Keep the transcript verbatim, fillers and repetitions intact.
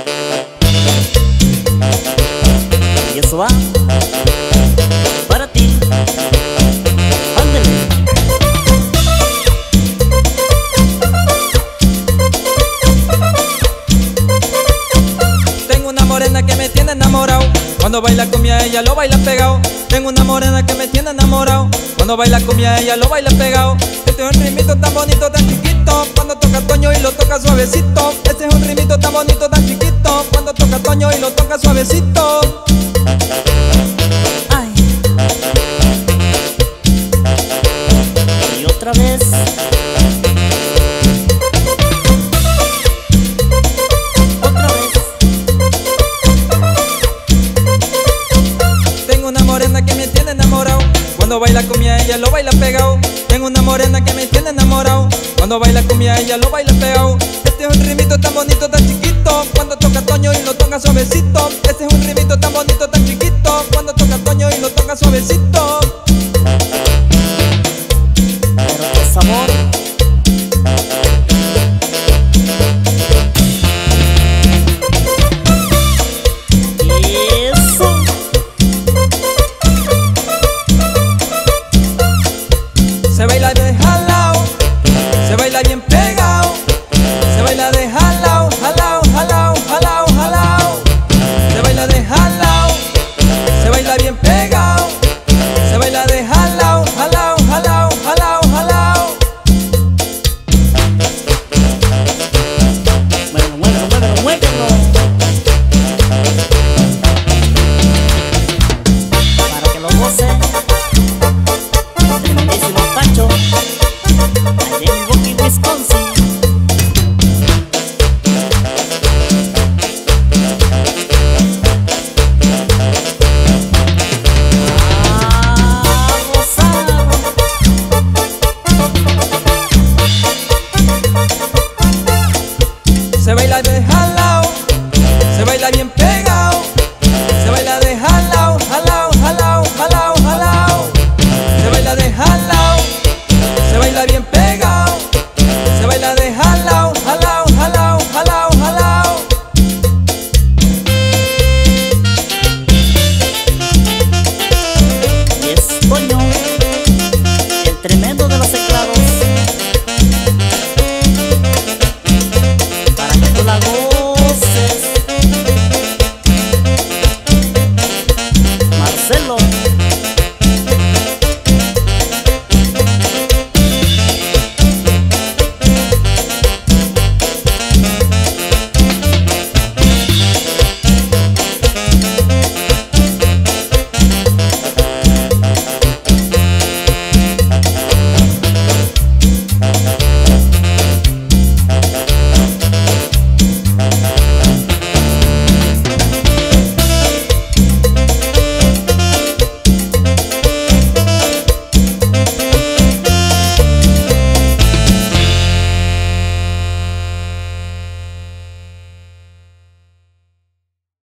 Y eso va para ti. Ándale. Tengo una morena que me tiene enamorado. Cuando baila cumbia ella lo baila pegado. Tengo una morena que me tiene enamorado. Cuando baila cumbia ella lo baila pegado. Este es un ritmito tan bonito, tan chiquito. Cuando toca Toño y lo toca suavecito. Este es un ritmito tan bonito, tan chiquito. Cuando toca Toño y lo toca suavecito. Ay. Y otra vez. Otra vez. Tengo una morena que me tiene enamorado. Cuando baila cumbia ella lo baila pegado. Tengo una morena que me tiene enamorado. Cuando baila cumbia ella lo baila pegado. Este es un ritmito tan bonito, tan chiquito. Cuando toca Toño y lo toca suavecito. Este es un ritmito tan bonito, tan chiquito. Cuando toca Toño y lo toca suavecito. Pero qué sabor. Eso. Se baila de jalao, se baila bien pegado. Se baila de jalao, jalao, jalao, jalao, jalao. Se baila de jalao, se baila bien pegado. Se baila de jalao, jalao, jalao, jalao, jalao. Muévelo, muévelo, muévelo, muévelo. Para que lo goce. Tremendísimo Pancho. Allá en Milwaukee, Wisconsin. A gozar. Se baila de jalao, se baila bien pegado.